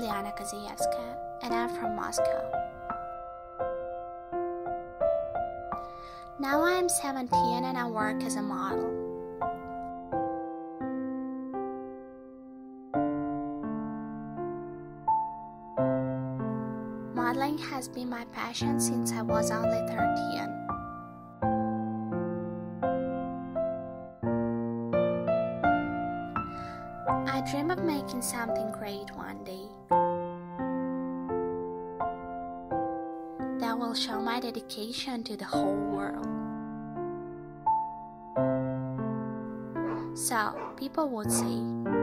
Juliana Kozievska, and I'm from Moscow. Now I am 17 and I work as a model. Modeling has been my passion since I was only 13. I dream of making something great one day that will show my dedication to the whole world. So, people would say,